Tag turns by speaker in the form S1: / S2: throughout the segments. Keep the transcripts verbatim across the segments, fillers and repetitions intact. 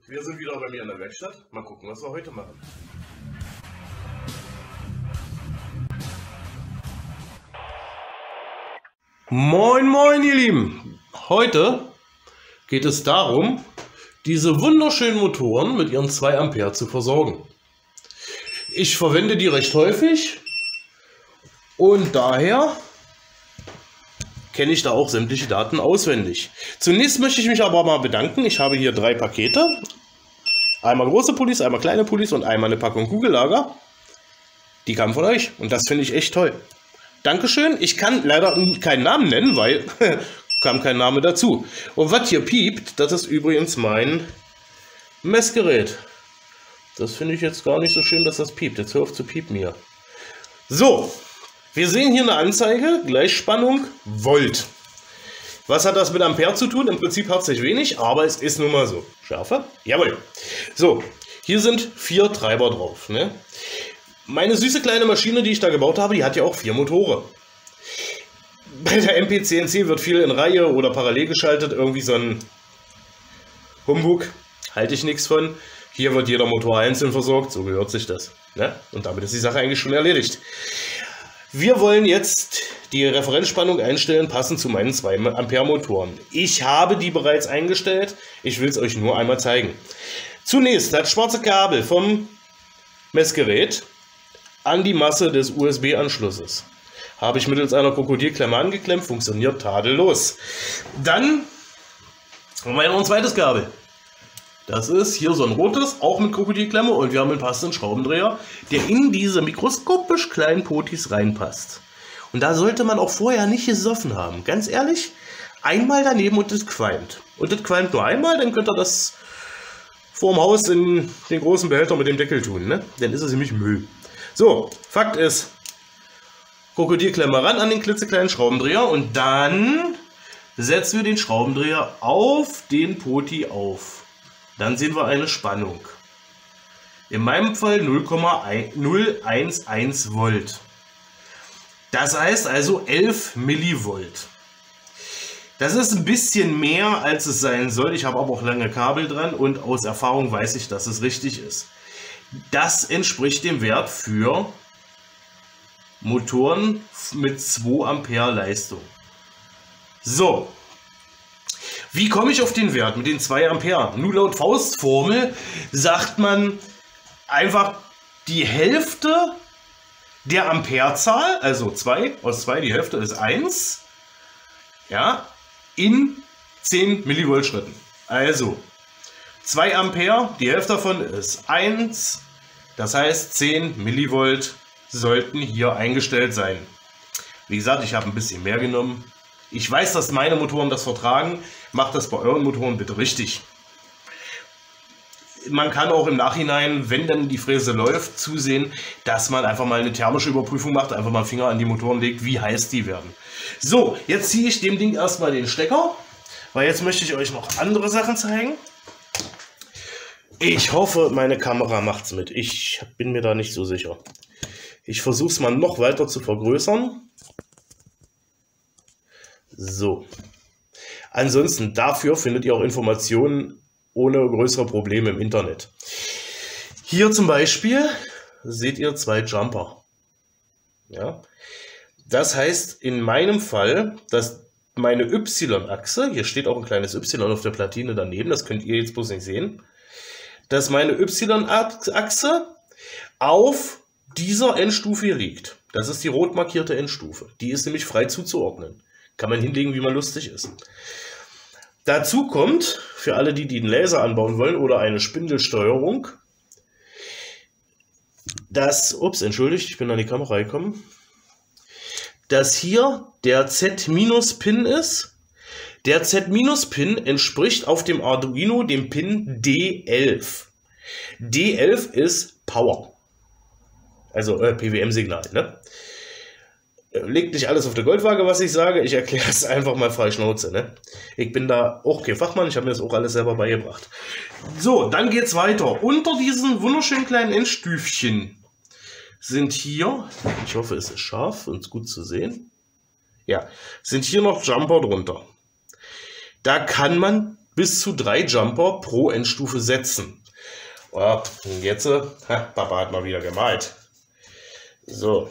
S1: Wir sind wieder bei mir in der Werkstatt. Mal gucken, was wir heute machen. Moin moin ihr Lieben! Heute geht es darum, diese wunderschönen Motoren mit ihren zwei Ampere zu versorgen. Ich verwende die recht häufig und daher kenne ich da auch sämtliche Daten auswendig. Zunächst möchte ich mich aber mal bedanken. Ich habe hier drei Pakete. Einmal große Pullis, einmal kleine Pullis und einmal eine Packung Kugellager. Die kamen von euch und das finde ich echt toll. Dankeschön. Ich kann leider keinen Namen nennen, weil kam kein Name dazu. Und was hier piept, das ist übrigens mein Messgerät. Das finde ich jetzt gar nicht so schön, dass das piept. Jetzt hör auf zu piepen hier. So, wir sehen hier eine Anzeige, Gleichspannung, Volt. Was hat das mit Ampere zu tun? Im Prinzip herzlich wenig, aber es ist nun mal so. Schärfe? Jawohl. So, hier sind vier Treiber drauf. Ne? Meine süße kleine Maschine, die ich da gebaut habe, die hat ja auch vier Motoren. Bei der M P C N C wird viel in Reihe oder parallel geschaltet. Irgendwie so ein Humbug. Halte ich nichts von. Hier wird jeder Motor einzeln versorgt. So gehört sich das. Ne? Und damit ist die Sache eigentlich schon erledigt. Wir wollen jetzt die Referenzspannung einstellen, passend zu meinen zwei Ampere Motoren. Ich habe die bereits eingestellt. Ich will es euch nur einmal zeigen. Zunächst das schwarze Kabel vom Messgerät an die Masse des U S B-Anschlusses. Habe ich mittels einer Krokodilklemme angeklemmt, funktioniert tadellos. Dann haben wir noch ein zweites Kabel. Das ist hier so ein rotes, auch mit Krokodilklemme, und wir haben einen passenden Schraubendreher, der in diese mikroskopisch kleinen Potis reinpasst. Und da sollte man auch vorher nicht gesoffen haben. Ganz ehrlich, einmal daneben und das qualmt. Und das qualmt nur einmal, dann könnt ihr das vorm Haus in den großen Behälter mit dem Deckel tun. Ne? Dann ist es nämlich Müll. So, Fakt ist, Krokodilklemme ran an den klitzekleinen Schraubendreher und dann setzen wir den Schraubendreher auf den Poti auf. Dann sehen wir eine Spannung. In meinem Fall null Komma null eins eins Volt. Das heißt also elf Millivolt. Das ist ein bisschen mehr, als es sein soll. Ich habe aber auch lange Kabel dran und aus Erfahrung weiß ich, dass es richtig ist. Das entspricht dem Wert für Motoren mit zwei Ampere Leistung. So. Wie komme ich auf den Wert mit den zwei Ampere? Nur laut Faustformel sagt man einfach die Hälfte der Amperezahl, also zwei aus zwei, die Hälfte ist eins, ja, in zehn Millivolt Schritten. Also zwei Ampere, die Hälfte davon ist eins, das heißt zehn Millivolt sollten hier eingestellt sein. Wie gesagt, ich habe ein bisschen mehr genommen. Ich weiß, dass meine Motoren das vertragen. Macht das bei euren Motoren bitte richtig. Man kann auch im Nachhinein, wenn dann die Fräse läuft, zusehen, dass man einfach mal eine thermische Überprüfung macht, einfach mal Finger an die Motoren legt, wie heiß die werden. So, jetzt ziehe ich dem Ding erstmal den Stecker, weil jetzt möchte ich euch noch andere Sachen zeigen. Ich hoffe, meine Kamera macht es mit. Ich bin mir da nicht so sicher. Ich versuche es mal noch weiter zu vergrößern. So. Ansonsten dafür findet ihr auch Informationen ohne größere Probleme im Internet. Hier zum Beispiel seht ihr zwei Jumper. Ja. Das heißt in meinem Fall, dass meine Y-Achse, hier steht auch ein kleines Y auf der Platine daneben, das könnt ihr jetzt bloß nicht sehen, dass meine Y-Achse auf dieser Endstufe hier liegt. Das ist die rot markierte Endstufe. Die ist nämlich frei zuzuordnen. Kann man hinlegen, wie man lustig ist. Dazu kommt, für alle, die, die einen Laser anbauen wollen oder eine Spindelsteuerung, dass, ups, entschuldigt, ich bin an die Kamera gekommen, dass hier der Z-Pin ist. Der Z-Pin entspricht auf dem Arduino dem Pin D elf. D elf ist Power. Also äh, P W M-Signal, ne? Legt nicht alles auf der Goldwaage, was ich sage. Ich erkläre es einfach mal frei Schnauze. Ne? Ich bin da auch kein Fachmann. Ich habe mir das auch alles selber beigebracht. So, dann geht es weiter. Unter diesen wunderschönen kleinen Endstüfchen sind hier, ich hoffe, es ist scharf und gut zu sehen. Ja, sind hier noch Jumper drunter. Da kann man bis zu drei Jumper pro Endstufe setzen. Oh, und jetzt, ha, Papa hat mal wieder gemalt. So.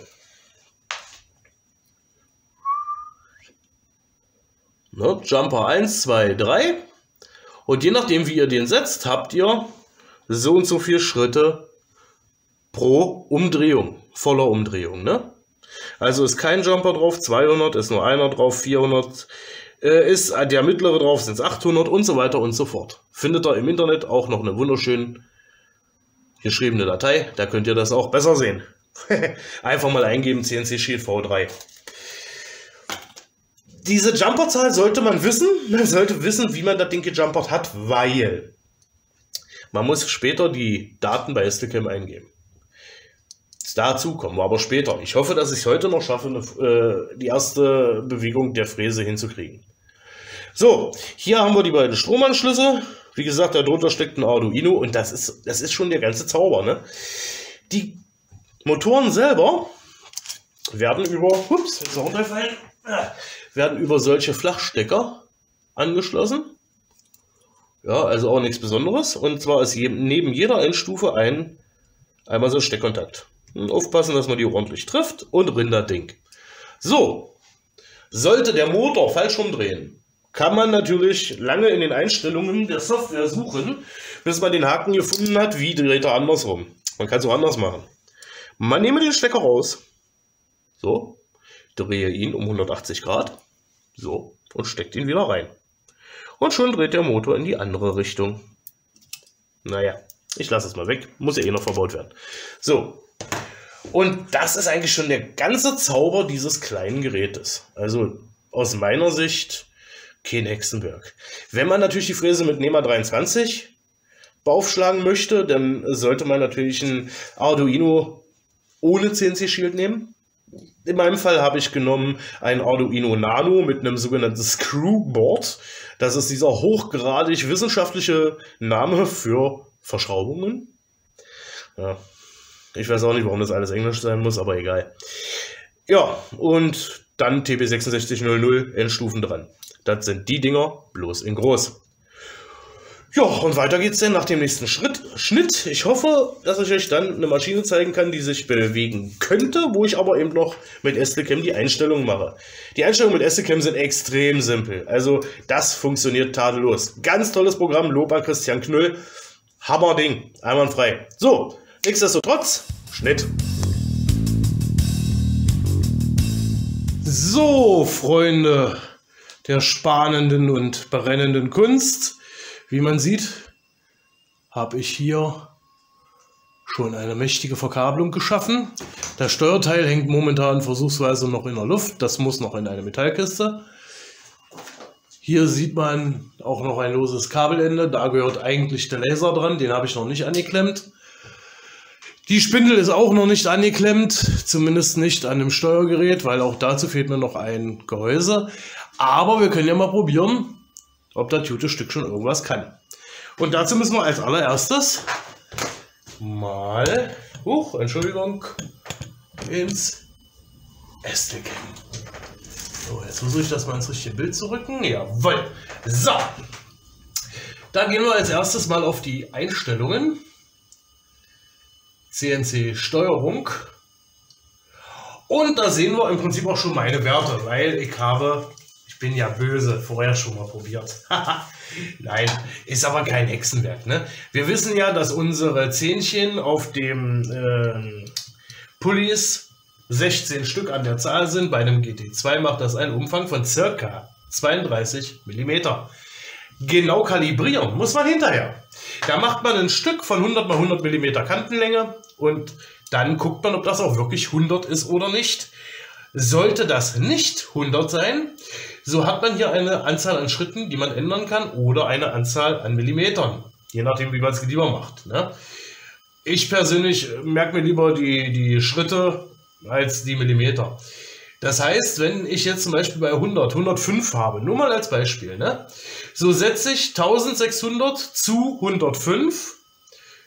S1: Ne, Jumper eins, zwei, drei. Und je nachdem, wie ihr den setzt, habt ihr so und so viele Schritte pro Umdrehung, voller Umdrehung. Ne? Also ist kein Jumper drauf, zweihundert, ist nur einer drauf, vierhundert, äh, ist der mittlere drauf, sind es achthundert und so weiter und so fort. Findet ihr im Internet auch noch eine wunderschön geschriebene Datei, da könnt ihr das auch besser sehen. Einfach mal eingeben, C N C Shield V drei. Diese Jumperzahl sollte man wissen, man sollte wissen, wie man das Ding gejumpert hat, weil man muss später die Daten bei STCam eingeben. Dazu kommen wir aber später. Ich hoffe, dass ich es heute noch schaffe, eine, äh, die erste Bewegung der Fräse hinzukriegen. So, hier haben wir die beiden Stromanschlüsse. Wie gesagt, darunter steckt ein Arduino und das ist, das ist schon der ganze Zauber. Ne? Die Motoren selber werden über, ups, jetzt runterfallen, werden über solche Flachstecker angeschlossen. Ja, also auch nichts Besonderes. Und zwar ist je, neben jeder Endstufe ein einmal so ein Steckkontakt. Und aufpassen, dass man die ordentlich trifft und rinnt das Ding. So, sollte der Motor falsch rumdrehen, kann man natürlich lange in den Einstellungen der Software suchen, bis man den Haken gefunden hat, wie dreht er andersrum. Man kann es auch anders machen. Man nehme den Stecker raus, so, drehe ihn um hundertachtzig Grad, so, und steckt ihn wieder rein. Und schon dreht der Motor in die andere Richtung. Naja, ich lasse es mal weg, muss ja eh noch verbaut werden. So, und das ist eigentlich schon der ganze Zauber dieses kleinen Gerätes. Also aus meiner Sicht kein Hexenwerk. Wenn man natürlich die Fräse mit NEMA dreiundzwanzig beaufschlagen möchte, dann sollte man natürlich ein Arduino ohne C N C Shield nehmen. In meinem Fall habe ich genommen ein Arduino Nano mit einem sogenannten Screwboard. Das ist dieser hochgradig wissenschaftliche Name für Verschraubungen. Ja, ich weiß auch nicht, warum das alles Englisch sein muss, aber egal. Ja, und dann T P sechs sechs null null Endstufen dran. Das sind die Dinger, bloß in groß. Ja, und weiter geht's dann nach dem nächsten Schritt, Schnitt. Ich hoffe, dass ich euch dann eine Maschine zeigen kann, die sich bewegen könnte, wo ich aber eben noch mit STCam die Einstellungen mache. Die Einstellungen mit STCam sind extrem simpel. Also das funktioniert tadellos. Ganz tolles Programm, Lob an Christian Knüll. Hammerding, einwandfrei. So, nichtsdestotrotz, Schnitt. So, Freunde der spanenden und brennenden Kunst. Wie man sieht, habe ich hier schon eine mächtige Verkabelung geschaffen. Das Steuerteil hängt momentan versuchsweise noch in der Luft. Das muss noch in eine Metallkiste. Hier sieht man auch noch ein loses Kabelende. Da gehört eigentlich der Laser dran. Den habe ich noch nicht angeklemmt. Die Spindel ist auch noch nicht angeklemmt. Zumindest nicht an dem Steuergerät, weil auch dazu fehlt mir noch ein Gehäuse. Aber wir können ja mal probieren, ob das gute Stück schon irgendwas kann. Und dazu müssen wir als allererstes mal, huch, Entschuldigung, ins STCam. So, jetzt versuche ich das mal ins richtige Bild zu rücken. Jawohl. So. Dann gehen wir als erstes mal auf die Einstellungen. C N C Steuerung. Und da sehen wir im Prinzip auch schon meine Werte, weil ich habe... Ich bin ja böse, vorher schon mal probiert. Nein, ist aber kein Hexenwerk. Ne? Wir wissen ja, dass unsere Zähnchen auf dem äh, Pullis sechzehn Stück an der Zahl sind. Bei einem G T zwei macht das einen Umfang von ca. zweiunddreißig Millimeter. Genau kalibrieren muss man hinterher. Da macht man ein Stück von hundert mal hundert Millimeter Kantenlänge und dann guckt man, ob das auch wirklich hundert ist oder nicht. Sollte das nicht hundert sein, so hat man hier eine Anzahl an Schritten, die man ändern kann, oder eine Anzahl an Millimetern, je nachdem, wie man es lieber macht. Ne? Ich persönlich merke mir lieber die, die Schritte als die Millimeter. Das heißt, wenn ich jetzt zum Beispiel bei hundert, hundertfünf habe, nur mal als Beispiel, ne? So setze ich eintausendsechshundert zu hundertfünf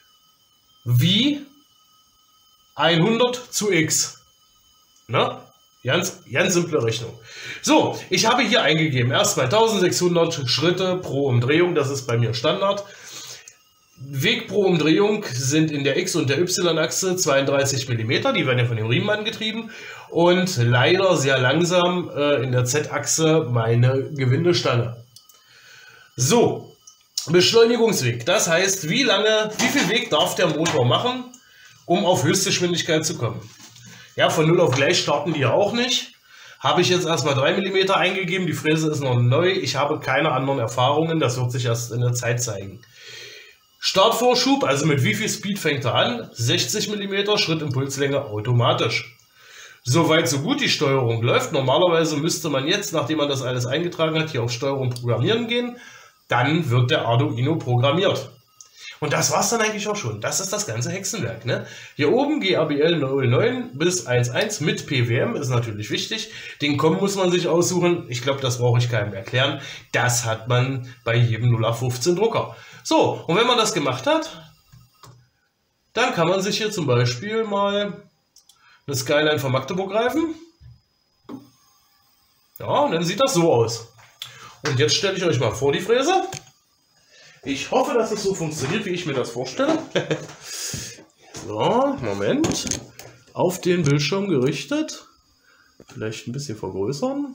S1: wie hundert zu x. Ne? Ganz, ganz simple Rechnung. So, ich habe hier eingegeben, erstmal eintausendsechshundert Schritte pro Umdrehung, das ist bei mir Standard. Weg pro Umdrehung sind in der X- und der Y-Achse zweiunddreißig Millimeter, die werden ja von dem Riemen angetrieben. Und leider sehr langsam äh, in der Z-Achse meine Gewindestange. So, Beschleunigungsweg, das heißt, wie lange, wie viel Weg darf der Motor machen, um auf Höchstgeschwindigkeit zu kommen. Ja, von null auf gleich starten die ja auch nicht. Habe ich jetzt erstmal drei Millimeter eingegeben, die Fräse ist noch neu, ich habe keine anderen Erfahrungen, das wird sich erst in der Zeit zeigen. Startvorschub, also mit wie viel Speed fängt er an? sechzig Millimeter, Schrittimpulslänge automatisch. Soweit so gut, die Steuerung läuft. Normalerweise müsste man jetzt, nachdem man das alles eingetragen hat, hier auf Steuerung programmieren gehen. Dann wird der Arduino programmiert. Und das war es dann eigentlich auch schon. Das ist das ganze Hexenwerk. Ne? Hier oben G A B L null neun bis eins Punkt eins mit P W M ist natürlich wichtig. Den COM muss man sich aussuchen. Ich glaube, das brauche ich keinem erklären. Das hat man bei jedem null acht fünfzehn Drucker. So, und wenn man das gemacht hat, dann kann man sich hier zum Beispiel mal eine Skyline von Magdeburg greifen. Ja, und dann sieht das so aus. Und jetzt stelle ich euch mal vor die Fräse. Ich hoffe, dass es so funktioniert, wie ich mir das vorstelle. So, Moment. Auf den Bildschirm gerichtet. Vielleicht ein bisschen vergrößern.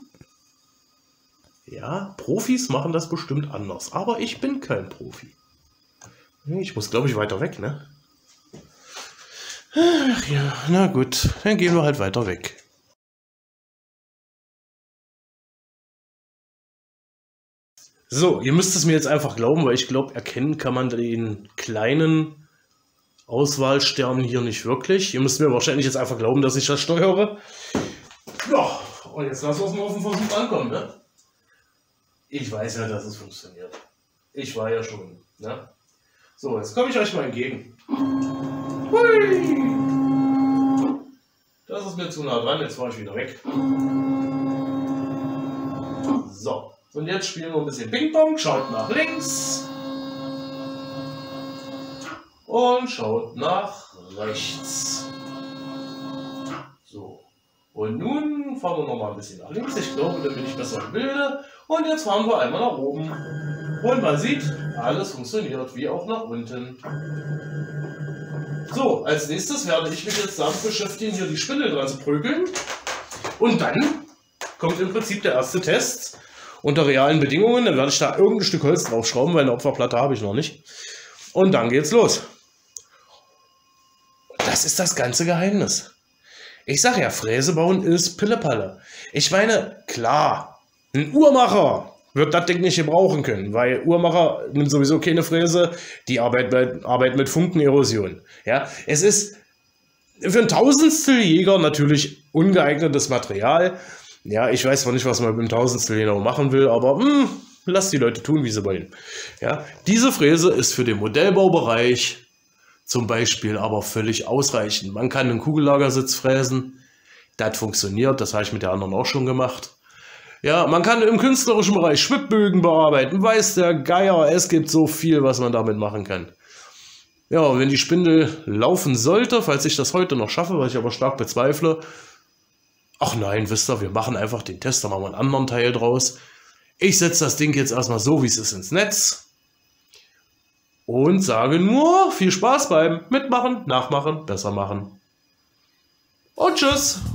S1: Ja, Profis machen das bestimmt anders. Aber ich bin kein Profi. Ich muss, glaube ich, weiter weg, ne? Ach ja, na gut. Dann gehen wir halt weiter weg. So, ihr müsst es mir jetzt einfach glauben, weil ich glaube, erkennen kann man den kleinen Auswahlstern hier nicht wirklich. Ihr müsst mir wahrscheinlich jetzt einfach glauben, dass ich das steuere. Ja, und jetzt lassen wir uns mal auf den Versuch ankommen, ne? Ich weiß ja, dass es funktioniert. Ich war ja schon, ne? So, jetzt komme ich euch mal entgegen. Hui! Das ist mir zu nah dran, jetzt fahre ich wieder weg. So. Und jetzt spielen wir ein bisschen Ping-Pong, schaut nach links und schaut nach rechts. So, und nun fahren wir noch mal ein bisschen nach links. Ich glaube, dann bin ich besser im Bilde. Und jetzt fahren wir einmal nach oben. Und man sieht, alles funktioniert, wie auch nach unten. So, als nächstes werde ich mich jetzt damit beschäftigen, hier die Spindel dran zu prügeln. Und dann kommt im Prinzip der erste Test. Unter realen Bedingungen, dann werde ich da irgendein Stück Holz draufschrauben, weil eine Opferplatte habe ich noch nicht. Und dann geht's los. Das ist das ganze Geheimnis. Ich sage ja, Fräse bauen ist Pillepalle. Ich meine, klar, ein Uhrmacher wird das Ding nicht gebrauchen können, weil Uhrmacher nimmt sowieso keine Fräse, die arbeiten mit, mit Funkenerosion. Ja, es ist für ein Tausendstel Jäger natürlich ungeeignetes Material. Ja, ich weiß zwar nicht, was man mit dem Tausendstel genau machen will, aber mh, lasst die Leute tun, wie sie wollen. Ja, diese Fräse ist für den Modellbaubereich zum Beispiel aber völlig ausreichend. Man kann einen Kugellagersitz fräsen, das funktioniert, das habe ich mit der anderen auch schon gemacht. Ja, man kann im künstlerischen Bereich Schwibbögen bearbeiten, weiß der Geier, es gibt so viel, was man damit machen kann. Ja, und wenn die Spindel laufen sollte, falls ich das heute noch schaffe, was ich aber stark bezweifle, ach nein, wisst ihr, wir machen einfach den Test, da machen wir einen anderen Teil draus. Ich setze das Ding jetzt erstmal so, wie es ist, ins Netz. Und sage nur, viel Spaß beim Mitmachen, Nachmachen, besser machen. Und tschüss.